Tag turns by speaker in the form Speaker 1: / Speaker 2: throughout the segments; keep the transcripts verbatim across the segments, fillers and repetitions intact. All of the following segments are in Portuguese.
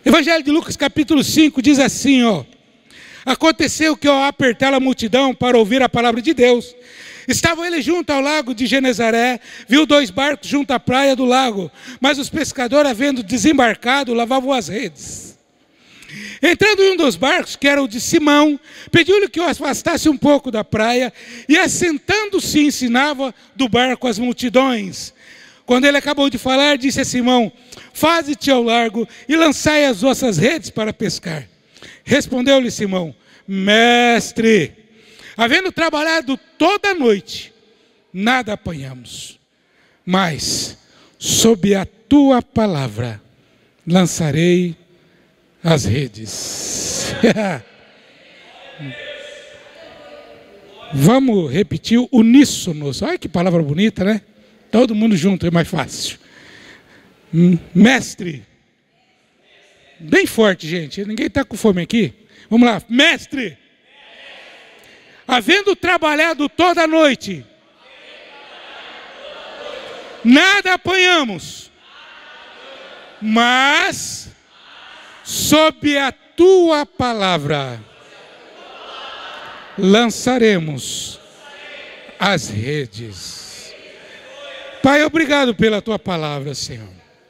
Speaker 1: Evangelho de Lucas, capítulo cinco, diz assim, ó. Aconteceu que ao apertar a multidão para ouvir a palavra de Deus, estava ele junto ao lago de Genezaré, viu dois barcos junto à praia do lago, mas os pescadores, havendo desembarcado, lavavam as redes. Entrando em um dos barcos, que era o de Simão, pediu-lhe que o afastasse um pouco da praia, e assentando-se ensinava do barco as multidões. Quando ele acabou de falar, disse a Simão: faze-te ao largo e lançai as vossas redes para pescar. Respondeu-lhe Simão: mestre, havendo trabalhado toda a noite, nada apanhamos, mas sob a tua palavra lançarei as redes. Vamos repetir o uníssonos. Olha que palavra bonita, né? Todo mundo junto é mais fácil. Mestre. Bem forte, gente. Ninguém está com fome aqui. Vamos lá. Mestre. Havendo trabalhado toda a noite, nada apanhamos, mas sob a tua palavra lançaremos as redes. Pai, obrigado pela tua palavra, Senhor.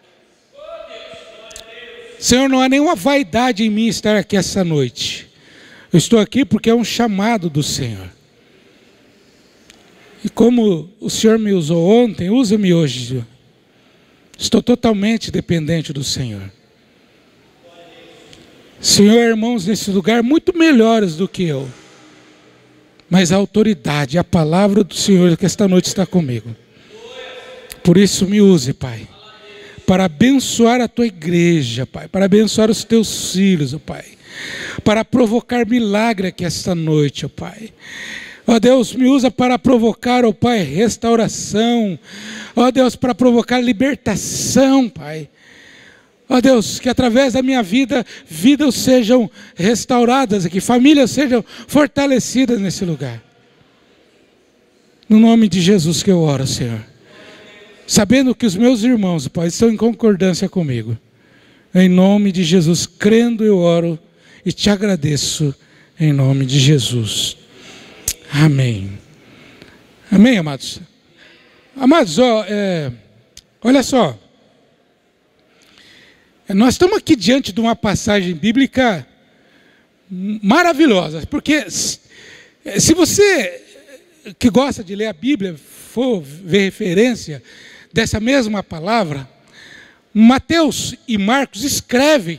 Speaker 1: Senhor, não há nenhuma vaidade em mim estar aqui essa noite. Eu estou aqui porque é um chamado do Senhor. E como o Senhor me usou ontem, usa-me hoje. Estou totalmente dependente do Senhor. Senhor, irmãos nesse lugar muito melhores do que eu. Mas a autoridade, a palavra do Senhor que esta noite está comigo. Por isso me use, Pai, para abençoar a tua igreja, Pai, para abençoar os teus filhos, ó Pai, para provocar milagre aqui esta noite, ó Pai. Ó Deus, me usa para provocar, ó Pai, restauração. Ó Deus, para provocar libertação, Pai. Ó Deus, que através da minha vida, vidas sejam restauradas aqui, famílias sejam fortalecidas nesse lugar. No nome de Jesus que eu oro, Senhor. Sabendo que os meus irmãos, Pai, estão em concordância comigo. Em nome de Jesus, crendo eu oro e te agradeço em nome de Jesus. Amém. Amém, amados? Amados, ó, é, olha só. Nós estamos aqui diante de uma passagem bíblica maravilhosa. Porque se você que gosta de ler a Bíblia for ver referência dessa mesma palavra, Mateus e Marcos escrevem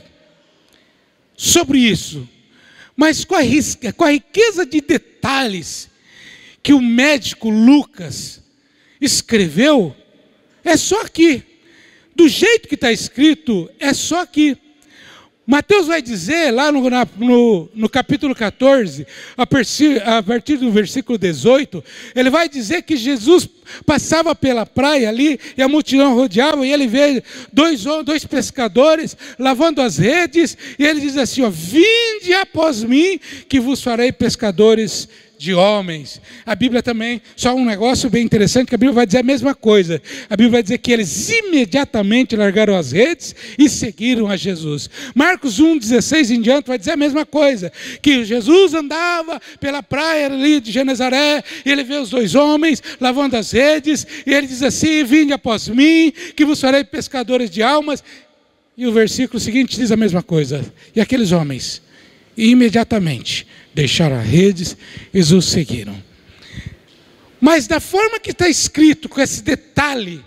Speaker 1: sobre isso, mas com a, com a riqueza de detalhes que o médico Lucas escreveu, é só aqui. Do jeito que está escrito, é só aqui. Mateus vai dizer, lá no, na, no, no capítulo quatorze, a partir, a partir do versículo dezoito, ele vai dizer que Jesus passava pela praia ali, e a multidão rodeava, e ele vê dois, dois pescadores lavando as redes, e ele diz assim, ó, vinde após mim, que vos farei pescadores de homens. A Bíblia também, só um negócio bem interessante, que a Bíblia vai dizer a mesma coisa. A Bíblia vai dizer que eles imediatamente largaram as redes e seguiram a Jesus. Marcos um, dezesseis em diante vai dizer a mesma coisa, que Jesus andava pela praia ali de Genezaré, e ele vê os dois homens lavando as redes, e ele diz assim, vinde após mim, que vos farei pescadores de almas. E o versículo seguinte diz a mesma coisa. E aqueles homens, imediatamente, deixaram as redes e os seguiram. Mas da forma que está escrito, com esse detalhe,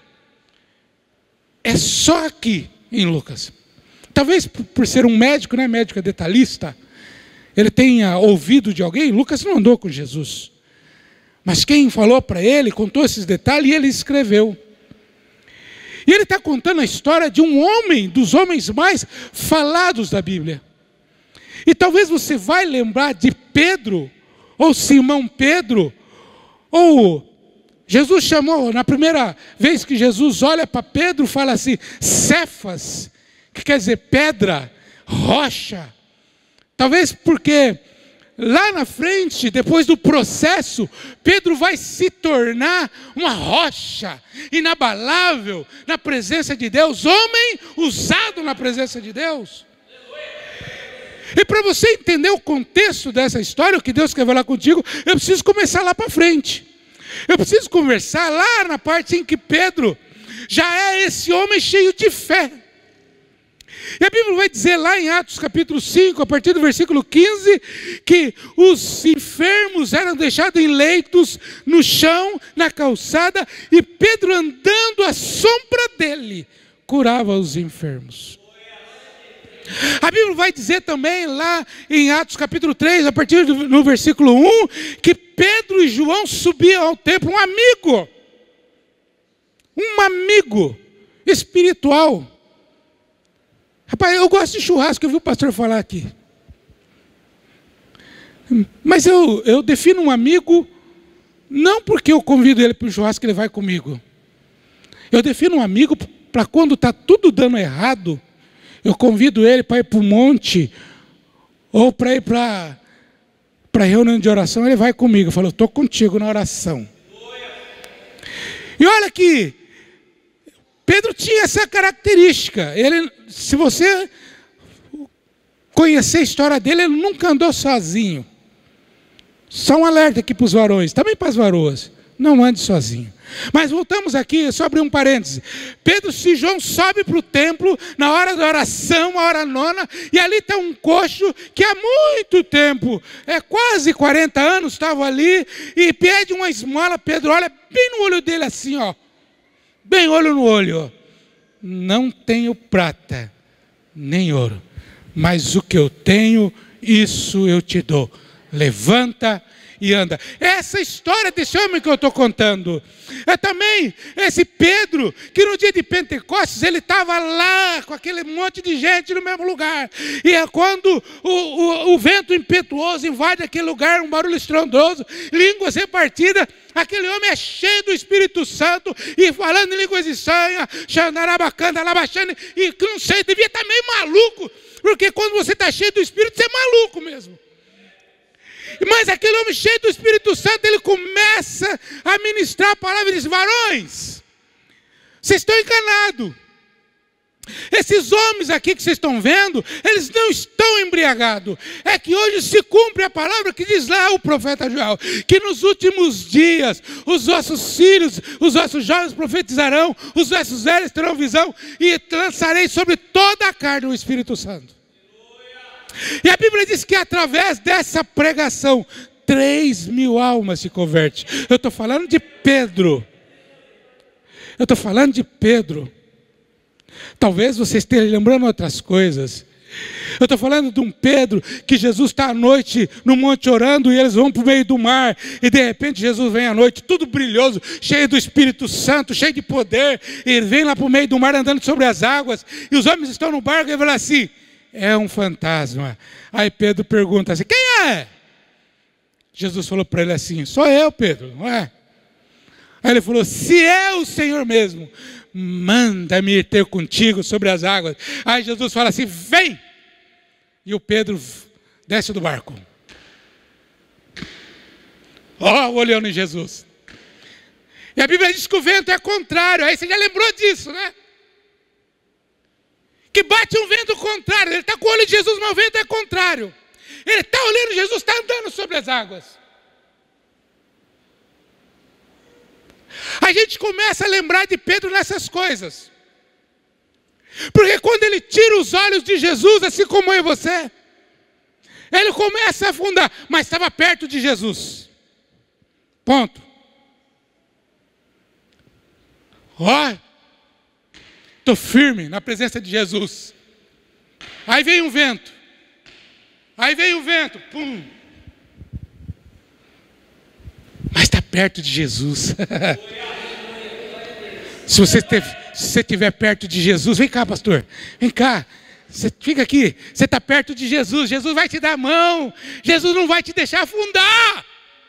Speaker 1: é só aqui em Lucas. Talvez por ser um médico, né, médico é detalhista, ele tenha ouvido de alguém. Lucas não andou com Jesus, mas quem falou para ele, contou esses detalhes e ele escreveu. E ele está contando a história de um homem, dos homens mais falados da Bíblia. E talvez você vai lembrar de Pedro, ou Simão Pedro, ou Jesus chamou, na primeira vez que Jesus olha para Pedro, fala assim, Cefas, que quer dizer pedra, rocha. Talvez porque lá na frente, depois do processo, Pedro vai se tornar uma rocha inabalável na presença de Deus, homem usado na presença de Deus. E para você entender o contexto dessa história, o que Deus quer falar contigo, eu preciso começar lá para frente. Eu preciso conversar lá na parte em que Pedro já é esse homem cheio de fé. E a Bíblia vai dizer lá em Atos capítulo cinco, a partir do versículo quinze, que os enfermos eram deixados em leitos, no chão, na calçada, e Pedro, andando à sombra dele, curava os enfermos. A Bíblia vai dizer também lá em Atos capítulo três, a partir do no versículo um, que Pedro e João subiam ao templo, um amigo, um amigo espiritual. Rapaz, eu gosto de churrasco, eu vi o pastor falar aqui. Mas eu, eu defino um amigo, não porque eu convido ele para o churrasco, ele vai comigo. Eu defino um amigo para quando está tudo dando errado, eu convido ele para ir para o monte, ou para ir para a reunião de oração, ele vai comigo. Eu falo, eu estou contigo na oração. E olha que Pedro tinha essa característica. Ele, se você conhecer a história dele, ele nunca andou sozinho. Só um alerta aqui para os varões, também para as varoas. Não ande sozinho. Mas voltamos aqui, só abrir um parêntese. Pedro e João sobem para o templo na hora da oração, a hora nona, e ali está um coxo que há muito tempo, é quase quarenta anos, estava ali, e pede uma esmola. Pedro olha bem no olho dele assim, ó, bem olho no olho. Não tenho prata, nem ouro, mas o que eu tenho, isso eu te dou. Levanta e anda. Essa história desse homem que eu estou contando é também esse Pedro, que no dia de Pentecostes ele estava lá com aquele monte de gente no mesmo lugar, e é quando o, o, o vento impetuoso invade aquele lugar, um barulho estrondoso, línguas repartidas, aquele homem é cheio do Espírito Santo e falando em línguas estranhas, xandarabacanda, labaxane, e não sei, devia estar meio maluco, porque quando você está cheio do Espírito, você é maluco mesmo. Mas aquele homem cheio do Espírito Santo, ele começa a ministrar a palavra e diz, varões, vocês estão enganados. Esses homens aqui que vocês estão vendo, eles não estão embriagados. É que hoje se cumpre a palavra que diz lá o profeta Joel, que nos últimos dias os vossos filhos, os vossos jovens profetizarão, os vossos velhos terão visão, e lançarei sobre toda a carne o Espírito Santo. E a Bíblia diz que através dessa pregação, três mil almas se convertem. Eu estou falando de Pedro. Eu estou falando de Pedro. Talvez você esteja lembrando outras coisas. Eu estou falando de um Pedro que Jesus está à noite no monte orando e eles vão para o meio do mar. E de repente Jesus vem à noite, tudo brilhoso, cheio do Espírito Santo, cheio de poder. E ele vem lá para o meio do mar andando sobre as águas. E os homens estão no barco e ele fala assim, é um fantasma. Aí Pedro pergunta assim, quem é? Jesus falou para ele assim, sou eu, Pedro, não é? Aí ele falou, se é o Senhor mesmo, manda-me ir ter contigo sobre as águas. Aí Jesus fala assim, vem! E o Pedro desce do barco. Ó, oh, olhando em Jesus. E a Bíblia diz que o vento é contrário. Aí você já lembrou disso, né? Que bate um vento contrário. Ele está com o olho de Jesus, mas o vento é contrário. Ele está olhando Jesus, está andando sobre as águas. A gente começa a lembrar de Pedro nessas coisas. Porque quando ele tira os olhos de Jesus, assim como eu e você, ele começa a afundar, mas estava perto de Jesus. Ponto. Ó, estou firme na presença de Jesus. Aí vem um vento. Aí vem o vento. Pum. Mas está perto de Jesus. Se você estiver perto de Jesus, vem cá, pastor. Vem cá. Você fica aqui. Você está perto de Jesus. Jesus vai te dar a mão. Jesus não vai te deixar afundar.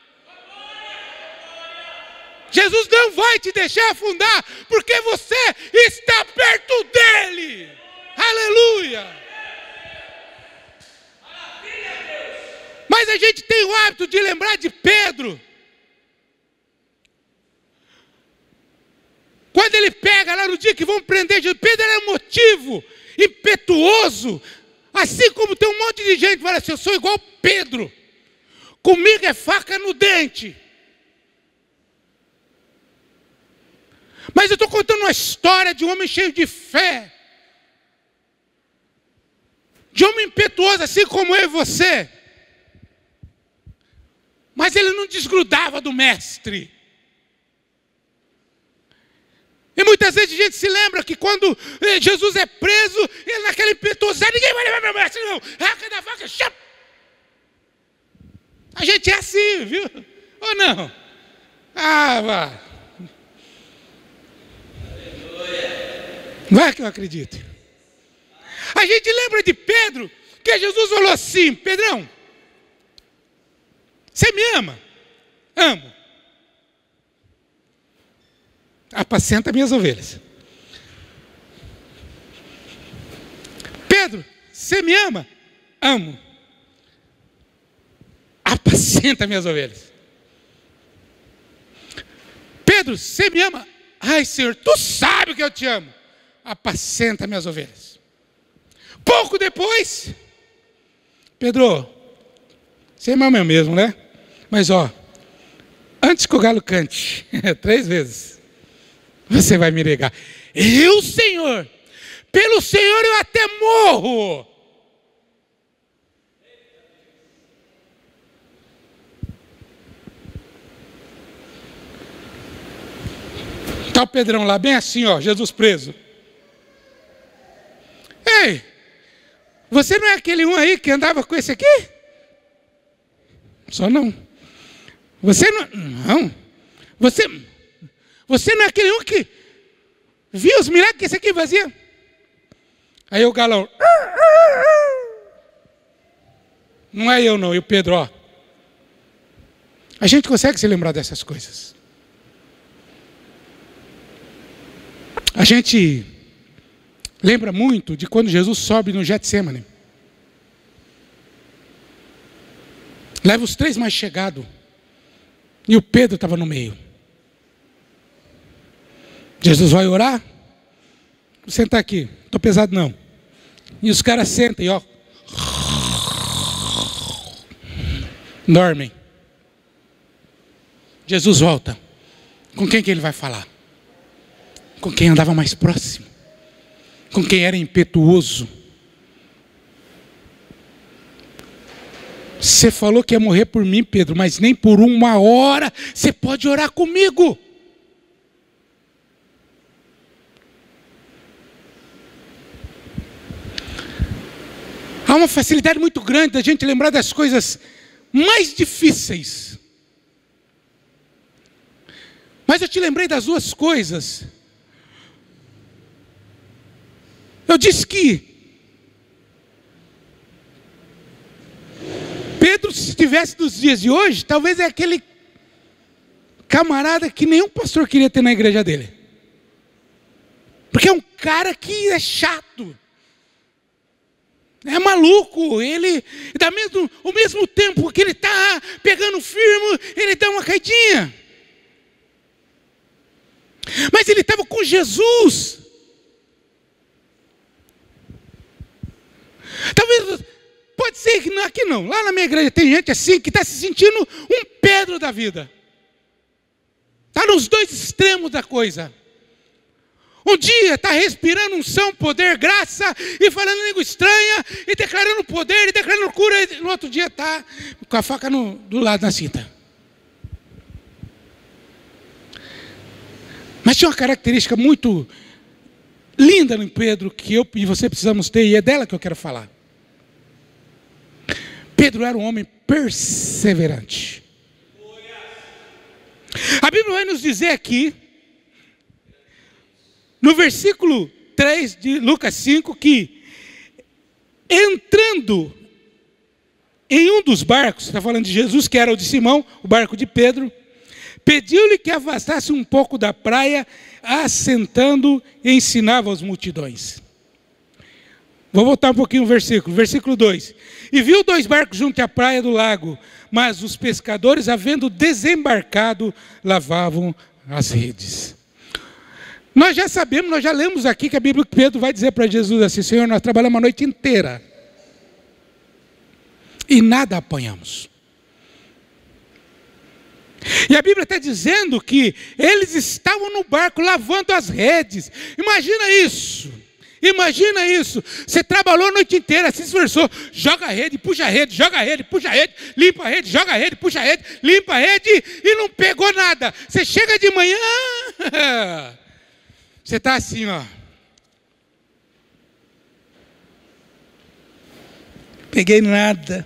Speaker 1: Jesus não vai te deixar afundar, porque você está perto dele. Aleluia. Mas a gente tem o hábito de lembrar de Pedro. Quando ele pega lá no dia que vão prender Jesus, Pedro era motivo impetuoso, Assim como tem um monte de gente que fala assim, eu sou igual Pedro. Comigo é faca no dente. Mas eu estou contando uma história de um homem cheio de fé. De homem impetuoso, assim como eu e você. Mas ele não desgrudava do mestre. E muitas vezes a gente se lembra que quando Jesus é preso, ele naquela impetuosidade, ninguém vai levar meu mestre, não. Raca da vaca, chap. A gente é assim, viu? Ou não? Ah, vá. Vai que eu acredito. A gente lembra de Pedro, que Jesus falou assim, Pedrão, você me ama? Amo. Apacenta minhas ovelhas. Pedro, você me ama? Amo. Apacenta minhas ovelhas. Pedro, você me ama? Ai, Senhor, tu sabe que eu te amo. Apacenta minhas ovelhas. Pouco depois, Pedro, você me ama mesmo, né? Mas ó, antes que o galo cante, três vezes, você vai me negar. Eu, Senhor, pelo Senhor eu até morro. Está o Pedrão lá, bem assim, ó, Jesus preso. Ei, você não é aquele um aí que andava com esse aqui? Só não. Você não, não. Você, você não é aquele um que viu os milagres que esse aqui fazia? Aí o galão, não é eu não, e o Pedro, ó. A gente consegue se lembrar dessas coisas. A gente lembra muito de quando Jesus sobe no Getsêmani. Leva os três mais chegados. E o Pedro estava no meio. Jesus vai orar. Vou sentar aqui. Estou pesado não. E os caras sentem, ó. Dormem. Jesus volta. Com quem que ele vai falar? Com quem andava mais próximo. Com quem era impetuoso. Você falou que ia morrer por mim, Pedro, mas nem por uma hora você pode orar comigo. Há uma facilidade muito grande da gente lembrar das coisas mais difíceis. Mas eu te lembrei das duas coisas. Eu disse que Pedro, se estivesse nos dias de hoje, talvez é aquele camarada que nenhum pastor queria ter na igreja dele. Porque é um cara que é chato. É maluco. Ele, dá mesmo, ao mesmo tempo que ele está pegando firme, ele dá uma caidinha. Mas ele estava com Jesus. Talvez, pode ser que não, aqui não, lá na minha igreja tem gente assim que está se sentindo um Pedro da vida. Está nos dois extremos da coisa. Um dia está respirando unção, poder, graça, e falando língua estranha, e declarando poder, e declarando cura, e no outro dia está com a faca no, do lado na cinta. Mas tinha uma característica muito linda no Pedro, que eu e você precisamos ter, e é dela que eu quero falar. Pedro era um homem perseverante. A Bíblia vai nos dizer aqui, no versículo três de Lucas cinco, que entrando em um dos barcos, está falando de Jesus, que era o de Simão, o barco de Pedro, pediu-lhe que afastasse um pouco da praia, assentando e ensinava as multidões. Vou voltar um pouquinho o versículo, versículo dois. E viu dois barcos junto à praia do lago, mas os pescadores, havendo desembarcado, lavavam as redes. Nós já sabemos, nós já lemos aqui que a Bíblia, Pedro vai dizer para Jesus assim, Senhor, nós trabalhamos a noite inteira. e nada apanhamos. E a Bíblia está dizendo que eles estavam no barco lavando as redes. Imagina isso. Imagina isso. Você trabalhou a noite inteira, se esforçou. Joga a rede, puxa a rede, joga a rede, puxa a rede, limpa a rede, joga a rede, puxa a rede, limpa a rede e não pegou nada. Você chega de manhã, você está assim, ó. Peguei nada.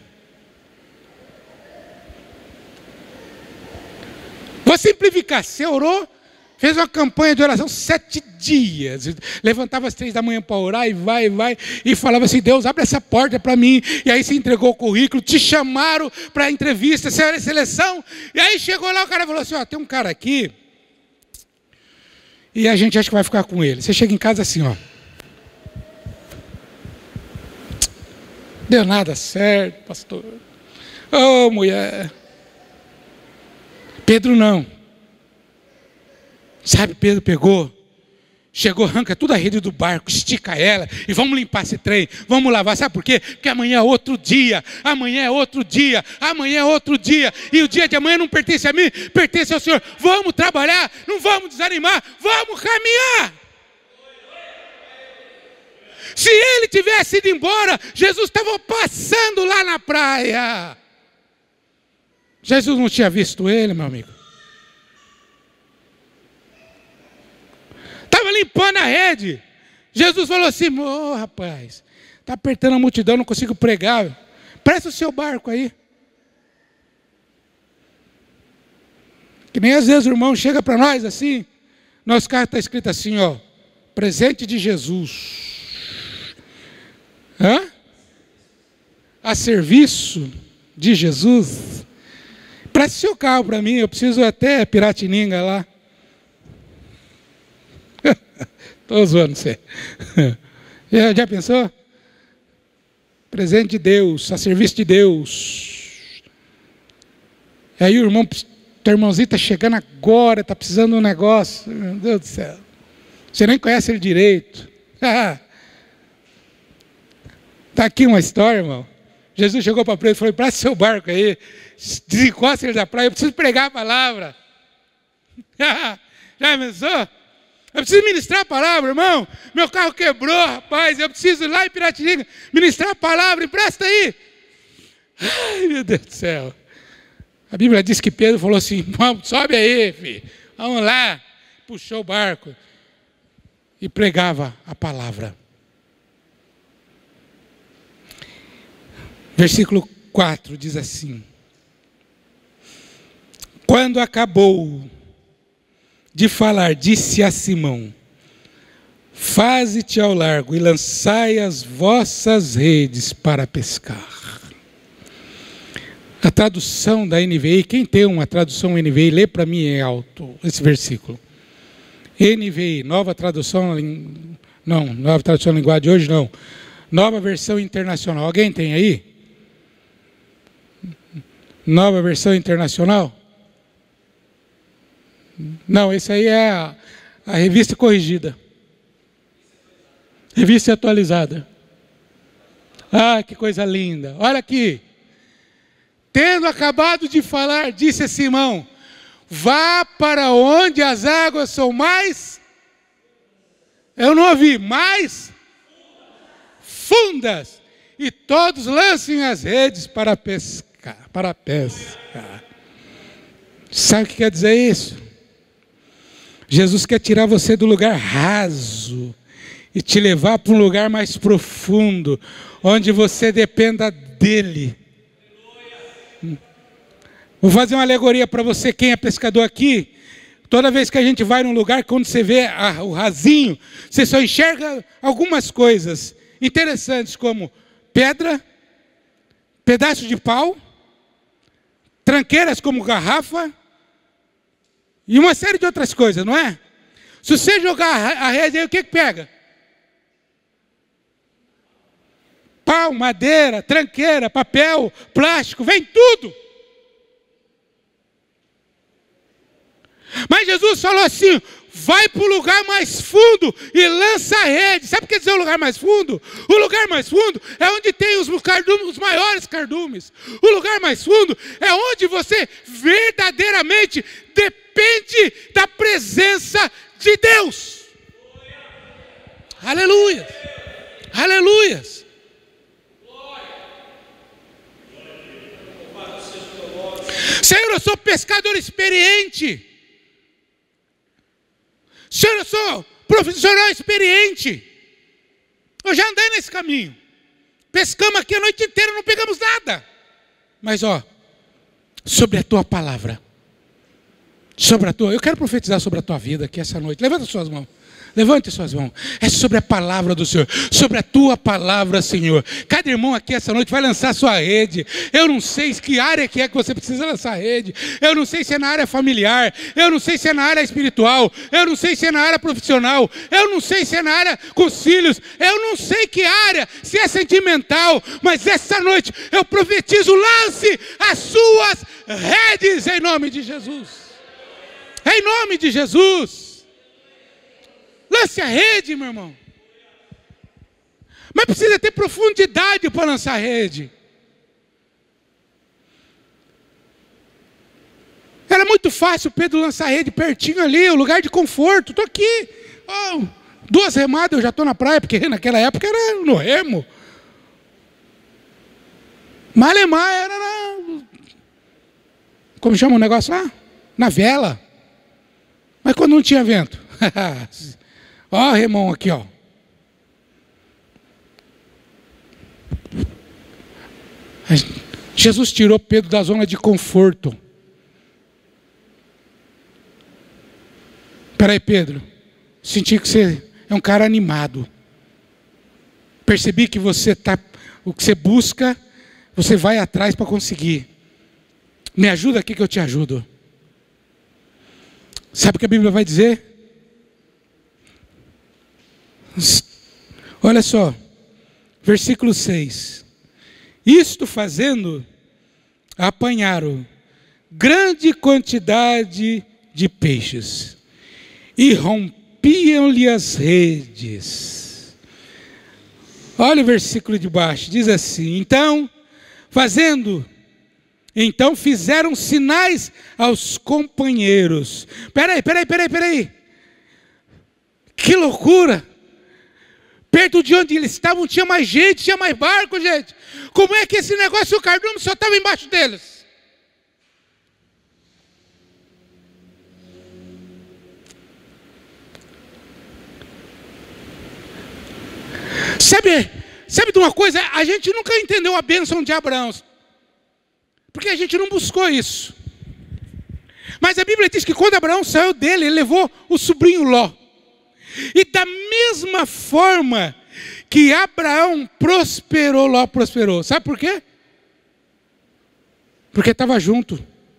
Speaker 1: Vou simplificar. Você orou, fez uma campanha de oração sete dias. Levantava às três da manhã para orar e vai, e vai. E falava assim, Deus, abre essa porta para mim. E aí você entregou o currículo, te chamaram para a entrevista, seleção. E aí chegou lá, o cara falou assim, ó, tem um cara aqui. E a gente acha que vai ficar com ele. Você chega em casa assim, ó. Deu nada certo, pastor. Ô, oh, mulher. Pedro não. Sabe, Pedro pegou, chegou, arranca toda a rede do barco, estica ela e vamos limpar esse trem, vamos lavar. Sabe por quê? Porque amanhã é outro dia, amanhã é outro dia, amanhã é outro dia. E o dia de amanhã não pertence a mim, pertence ao Senhor. Vamos trabalhar, não vamos desanimar, vamos caminhar. Se ele tivesse ido embora, Jesus estava passando lá na praia. Jesus não tinha visto ele, meu amigo. Estava limpando a rede. Jesus falou assim, ô oh, rapaz, está apertando a multidão, não consigo pregar. Presta o seu barco aí. Que nem às vezes o irmão chega para nós assim, nosso carro está escrito assim, ó, presente de Jesus. Hã? A serviço de Jesus. Preste seu carro para mim, eu preciso até Piratininga lá. Estou zoando você. Já, já pensou? Presente de Deus, a serviço de Deus. E aí o irmão, teu irmãozinho está chegando agora, está precisando de um negócio. Meu Deus do céu. Você nem conhece ele direito. Está aqui uma história, irmão. Jesus chegou para Pedro e falou, presta seu barco aí, desencosta ele da praia, eu preciso pregar a palavra. Já pensou? Eu preciso ministrar a palavra, irmão. Meu carro quebrou, rapaz, eu preciso ir lá em Piratininga, ministrar a palavra, empresta aí. Ai, meu Deus do céu. A Bíblia diz que Pedro falou assim, vamos, sobe aí, filho, vamos lá. Puxou o barco e pregava a palavra. Versículo quatro diz assim, quando acabou de falar, disse a Simão, faze-te ao largo e lançai as vossas redes para pescar. A tradução da N V I, quem tem uma tradução N V I, lê para mim em alto esse versículo. N V I, nova tradução, não, nova tradução da linguagem de hoje não, nova versão internacional, alguém tem aí? Nova versão internacional? Não, esse aí é a, a revista corrigida. Revista atualizada. Ah, que coisa linda. Olha aqui. Tendo acabado de falar, disse a Simão, vá para onde as águas são mais... Eu não ouvi. Mais fundas. E todos lancem as redes para pescar. Para pescar. Sabe o que quer dizer isso? Jesus quer tirar você do lugar raso e te levar para um lugar mais profundo, onde você dependa dele. Vou fazer uma alegoria para você, quem é pescador aqui. Toda vez que a gente vai num lugar, quando você vê a, o rasinho, você só enxerga algumas coisas interessantes, como pedra, pedaço de pau, tranqueiras como garrafa, e uma série de outras coisas, não é? Se você jogar a rede aí, o que que pega? Pau, madeira, tranqueira, papel, plástico, vem tudo. Mas Jesus falou assim: vai para o lugar mais fundo e lança a rede. Sabe o que quer dizer o lugar mais fundo? O lugar mais fundo é onde tem os, cardumes, os maiores cardumes. O lugar mais fundo é onde você verdadeiramente depende da presença de Deus. Aleluia. Aleluia. Senhor, eu sou pescador experiente. Senhor, eu sou profissional experiente. Eu já andei nesse caminho. Pescamos aqui a noite inteira, não pegamos nada. Mas ó, sobre a tua palavra, sobre a tua, eu quero profetizar sobre a tua vida aqui essa noite. Levanta suas mãos. Levante suas mãos. É sobre a palavra do Senhor, sobre a tua palavra, Senhor. Cada irmão aqui essa noite vai lançar sua rede. Eu não sei que área que é que você precisa lançar a rede. Eu não sei se é na área familiar. Eu não sei se é na área espiritual. Eu não sei se é na área profissional. Eu não sei se é na área com os filhos. Eu não sei que área, se é sentimental. Mas essa noite eu profetizo: lance as suas redes em nome de Jesus. Em nome de Jesus. Lance a rede, meu irmão. Mas precisa ter profundidade para lançar a rede. Era muito fácil Pedro lançar a rede pertinho ali, o lugar de conforto. Estou aqui. Oh, duas remadas eu já estou na praia, porque naquela época era no remo. Malemar era na... Como chama o negócio lá? Na vela. Mas quando não tinha vento. Ó, remão aqui, ó. Jesus tirou Pedro da zona de conforto. Espera aí, Pedro. Senti que você é um cara animado. Percebi que você tá, o que você busca, você vai atrás para conseguir. Me ajuda aqui que eu te ajudo. Sabe o que a Bíblia vai dizer? Olha só, versículo seis. Isto fazendo, apanharam grande quantidade de peixes e rompiam-lhe as redes. Olha o versículo de baixo, diz assim: então, fazendo, então fizeram sinais aos companheiros. Peraí, peraí, peraí, peraí. Que loucura! Perto de onde eles estavam tinha mais gente, tinha mais barco, gente. Como é que esse negócio, o cardume só estava embaixo deles? Sabe, sabe de uma coisa? A gente nunca entendeu a bênção de Abraão, porque a gente não buscou isso. Mas a Bíblia diz que quando Abraão saiu dele, ele levou o sobrinho Ló. E da mesma forma que Abraão prosperou, Ló prosperou. Sabe por quê? Porque estava junto.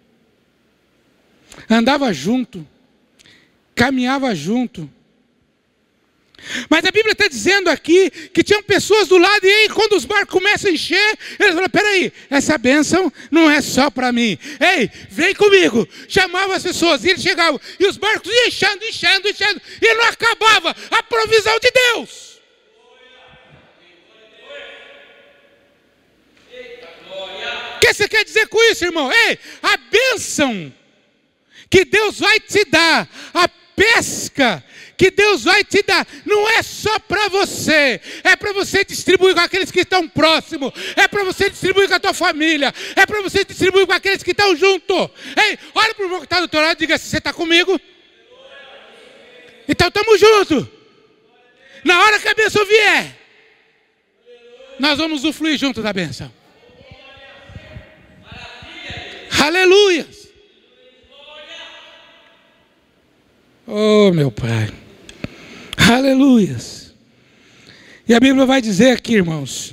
Speaker 1: Andava junto. Caminhava junto. Mas a Bíblia está dizendo aqui que tinham pessoas do lado, e aí quando os barcos começam a encher, eles falam: peraí, essa bênção não é só para mim. Ei, vem comigo. Chamavam as pessoas, e eles chegavam, e os barcos iam enchendo, enchendo, enchendo, e não acabava a provisão de Deus. O que você quer dizer com isso, irmão? Ei, a bênção que Deus vai te dar, a pesca que Deus vai te dar, não é só para você, é para você distribuir com aqueles que estão próximos, é para você distribuir com a tua família, é para você distribuir com aqueles que estão junto. Ei, olha para o irmão que está do teu lado e diga assim: você está comigo? Então estamos juntos. Na hora que a bênção vier, nós vamos usufruir junto da bênção. Aleluia. Oh, meu Pai. Aleluias. E a Bíblia vai dizer aqui, irmãos: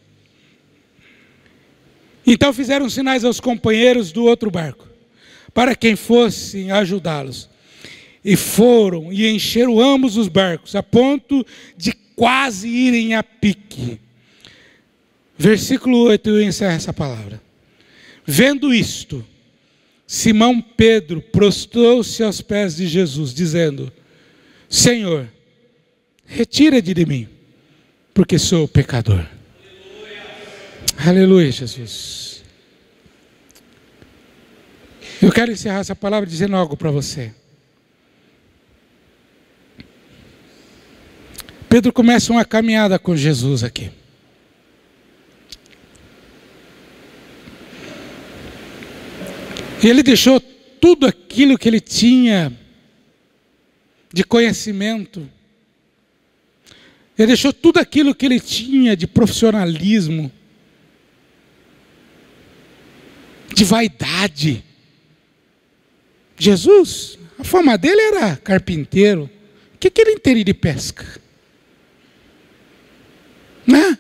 Speaker 1: então fizeram sinais aos companheiros do outro barco, para quem fossem ajudá-los. E foram e encheram ambos os barcos, a ponto de quase irem a pique. Versículo oito, eu encerro essa palavra. Vendo isto, Simão Pedro prostrou-se aos pés de Jesus, dizendo: Senhor, retira-te de mim, porque sou pecador. Aleluia, Aleluia, Jesus. Eu quero encerrar essa palavra dizendo algo para você. Pedro começa uma caminhada com Jesus aqui. E ele deixou tudo aquilo que ele tinha de conhecimento. Ele deixou tudo aquilo que ele tinha de profissionalismo, de vaidade. Jesus, a fama dele era carpinteiro. O que, que ele entendia de pesca? Né?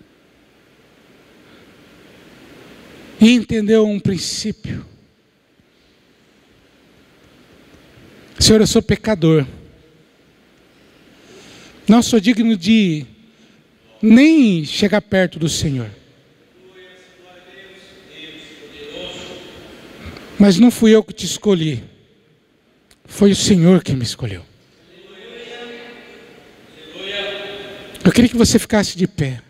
Speaker 1: E entendeu um princípio. Senhor, eu sou pecador. Não sou digno de nem chegar perto do Senhor. Mas não fui eu que te escolhi. Foi o Senhor que me escolheu. Eu queria que você ficasse de pé.